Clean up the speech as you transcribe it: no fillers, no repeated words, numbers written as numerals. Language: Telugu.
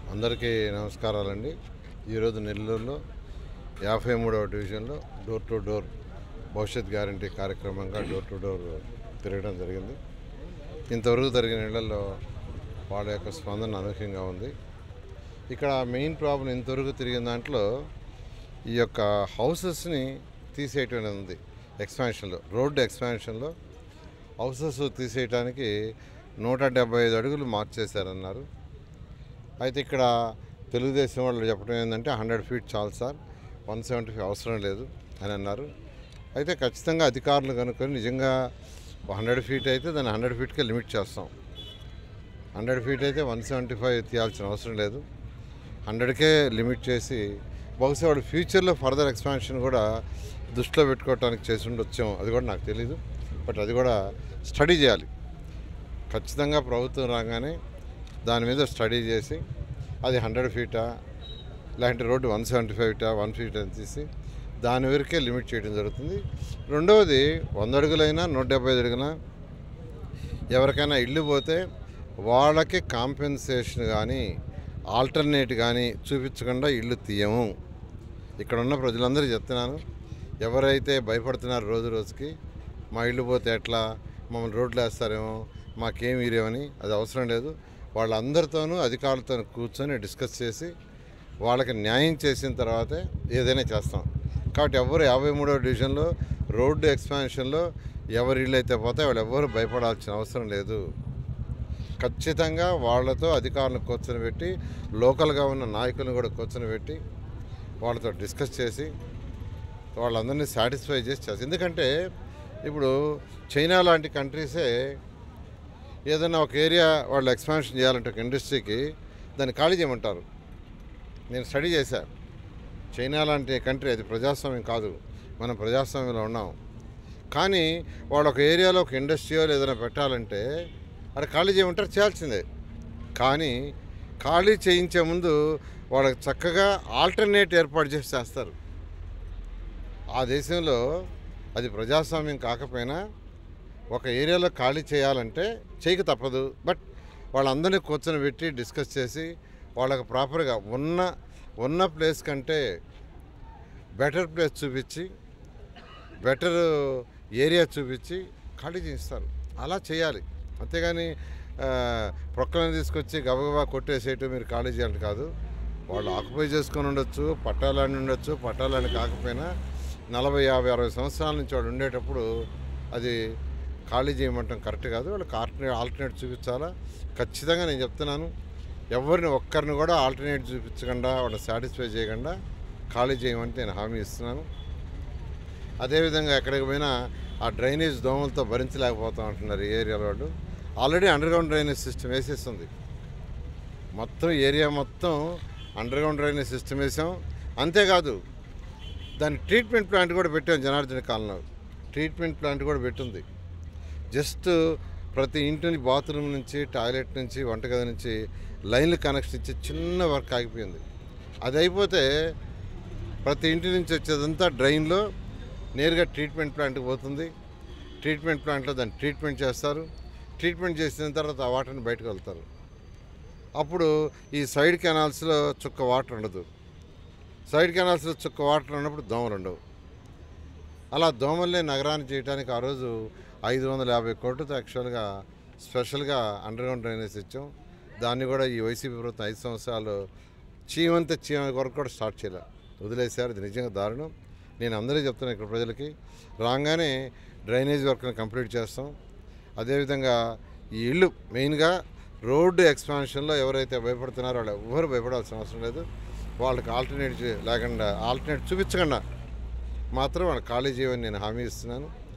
అందరికీ నమస్కారాలండి. ఈరోజు నెల్లూరులో 53వ డివిజన్లో డోర్ టు డోర్ భవిష్యత్ గ్యారంటీ కార్యక్రమంగా డోర్ టు డోర్ తిరగడం జరిగింది. ఇంతవరకు జరిగిన ఇళ్లలో వాళ్ళ యొక్క స్పందన అనూహ్యంగా ఉంది. ఇక్కడ మెయిన్ ప్రాబ్లం ఇంతవరకు తిరిగిన దాంట్లో ఈ యొక్క హౌసెస్ని తీసేయటం ఉంది. ఎక్స్పాన్షన్లో రోడ్డు ఎక్స్పాన్షన్లో హౌసెస్ తీసేయటానికి 175 అడుగులు మార్చేశారన్నారు. అయితే ఇక్కడ తెలుగుదేశం వాళ్ళు చెప్పడం ఏంటంటే 100 ఫీట్ చాలు సార్, 175 అవసరం లేదు అని అన్నారు. అయితే ఖచ్చితంగా అధికారులు కనుక్కొని నిజంగా 100 ఫీట్ అయితే దాన్ని 100 ఫీట్కే లిమిట్ చేస్తాం. 100 ఫీట్ అయితే 175 తీయాల్సిన అవసరం లేదు, 100కే లిమిట్ చేసి బహుశా వాడు ఫ్యూచర్లో ఫర్దర్ ఎక్స్పాన్షన్ కూడా దృష్టిలో పెట్టుకోవడానికి చేసి ఉండొచ్చాము. అది కూడా నాకు తెలీదు. బట్ అది కూడా స్టడీ చేయాలి. ఖచ్చితంగా ప్రభుత్వం రాగానే దాని మీద స్టడీ చేసి అది 100 ఫీటా లేదంటే రోడ్డు 175 ఫీటా 1 ఫీట్ అని తీసి దాని వరకే లిమిట్ చేయడం జరుగుతుంది. రెండవది 100 అడుగులైనా 175 అడుగునా ఎవరికైనా ఇల్లు పోతే వాళ్ళకి కాంపెన్సేషన్ కానీ ఆల్టర్నేట్ కానీ చూపించకుండా ఇల్లు తీయము. ఇక్కడ ఉన్న ప్రజలందరూ చెప్తున్నాను, ఎవరైతే భయపడుతున్నారు రోజు రోజుకి మా ఇల్లు పోతే ఎట్లా, మమ్మల్ని రోడ్లు వేస్తారేమో, మాకేం ఇరేమని, అది అవసరం లేదు. వాళ్ళందరితోనూ అధికారులతో కూర్చొని డిస్కస్ చేసి వాళ్ళకి న్యాయం చేసిన తర్వాతే ఏదైనా చేస్తాం. కాబట్టి ఎవరు 53వ డివిజన్లో రోడ్డు ఎక్స్పాన్షన్లో ఎవరి ఇళ్ళు అయితే పోతే వాళ్ళు ఎవరు భయపడాల్సిన అవసరం లేదు. ఖచ్చితంగా వాళ్ళతో అధికారులను కూర్చొని పెట్టి లోకల్గా ఉన్న నాయకులను కూడా కూర్చొని పెట్టి వాళ్ళతో డిస్కస్ చేసి వాళ్ళందరినీ సాటిస్ఫై చేసి చేస్తారు. ఎందుకంటే ఇప్పుడు చైనా లాంటి కంట్రీసే ఏదైనా ఒక ఏరియా వాళ్ళు ఎక్స్పాన్షన్ చేయాలంటే ఒక ఇండస్ట్రీకి దాన్ని ఖాళీ చేయమంటారు. నేను స్టడీ చేశాను. చైనా లాంటి కంట్రీ, అది ప్రజాస్వామ్యం కాదు, మనం ప్రజాస్వామ్యంలో ఉన్నాం. కానీ వాళ్ళు ఒక ఏరియాలో ఒక ఇండస్ట్రీయో ఏదైనా పెట్టాలంటే అక్కడ ఖాళీ చేయమంటారు, చేయాల్సిందే. కానీ ఖాళీ చేయించే ముందు వాళ్ళకి చక్కగా ఆల్టర్నేట్ ఏర్పాటు చేసి చేస్తారు. ఆ దేశంలో అది ప్రజాస్వామ్యం కాకపోయినా ఒక ఏరియాలో ఖాళీ చేయాలంటే చేయక తప్పదు. బట్ వాళ్ళందరినీ కూర్చొని పెట్టి డిస్కస్ చేసి వాళ్ళకి ప్రాపర్గా ఉన్న ప్లేస్ కంటే బెటర్ ప్లేస్ చూపించి బెటర్ ఏరియా చూపించి ఖాళీ చేయిస్తారు. అలా చేయాలి. అంతేగాని ప్రొక్కలను తీసుకొచ్చి గబగబా కొట్టేసేయటం మీరు ఖాళీ చేయాలి కాదు. వాళ్ళు ఆక్యుపై చేసుకొని ఉండొచ్చు, పట్టాలని ఉండొచ్చు, పట్టాలని కాకపోయినా 40, 50, 60 సంవత్సరాల నుంచి వాడు ఉండేటప్పుడు అది ఖాళీ చేయమంటాం కరెక్ట్ కాదు. వాళ్ళకి ఆల్టర్నేట్ చూపించాలా. ఖచ్చితంగా నేను చెప్తున్నాను, ఒక్కరిని కూడా ఆల్టర్నేట్ చూపించకుండా వాళ్ళని సాటిస్ఫై చేయకుండా ఖాళీ చేయమంటే నేను హామీ ఇస్తున్నాను. అదేవిధంగా ఎక్కడికి పోయినా ఆ డ్రైనేజ్ దోమలతో భరించలేకపోతూ ఉంటున్నారు ఈ ఏరియాలో వాళ్ళు. ఆల్రెడీ అండర్గ్రౌండ్ డ్రైనేజ్ సిస్టమ్ వేసేస్తుంది. మొత్తం ఏరియా మొత్తం అండర్గ్రౌండ్ డ్రైనేజ్ సిస్టమ్ వేసాం. అంతేకాదు దానికి ట్రీట్మెంట్ ప్లాంట్ కూడా పెట్టాం. జనార్దన కాలనీలో ట్రీట్మెంట్ ప్లాంట్ కూడా పెట్టింది. జస్ట్ ప్రతి ఇంటిని బాత్రూమ్ నుంచి, టాయిలెట్ నుంచి, వంటగది నుంచి లైన్లు కనెక్షన్ ఇచ్చి చిన్న వర్క్ ఆగిపోయింది. అది అయిపోతే ప్రతి ఇంటి నుంచి వచ్చేదంతా డ్రైన్లో నేరుగా ట్రీట్మెంట్ ప్లాంట్కి పోతుంది. ట్రీట్మెంట్ ప్లాంట్లో దాన్ని ట్రీట్మెంట్ చేస్తారు. ట్రీట్మెంట్ చేసిన తర్వాత ఆ వాటర్ని బయటకు వెళ్తారు. అప్పుడు ఈ సైడ్ కెనాల్స్లో చుక్క వాటర్ ఉండదు. సైడ్ కెనాల్స్లో చుక్క వాటర్ ఉన్నప్పుడు దోమలు ఉండవు. అలా దోమల్ని నగరాన్ని చేయడానికి ఆ రోజు 550 కోట్లతో యాక్చువల్గా స్పెషల్గా అండర్గ్రౌండ్ డ్రైనేజ్ ఇచ్చాం. దాన్ని కూడా ఈ వైసీపీ ప్రభుత్వం 5 సంవత్సరాలు చీమ వరకు కూడా స్టార్ట్ చేయలే, వదిలేశారు. ఇది నిజంగా దారుణం. నేను అందరికీ చెప్తున్నాను, ఇక్కడ ప్రజలకి రాగానే డ్రైనేజ్ వర్క్ని కంప్లీట్ చేస్తాం. అదేవిధంగా ఈ ఇళ్ళు మెయిన్గా రోడ్డు ఎక్స్పాన్షన్లో ఎవరైతే భయపడుతున్నారో వాళ్ళు ఎవ్వరు భయపడాల్సిన అవసరం లేదు. వాళ్ళకి ఆల్టర్నేట్ చూపించకుండా మాత్రం వాళ్ళు ఖాళీ చేయమని నేను హామీ ఇస్తున్నాను.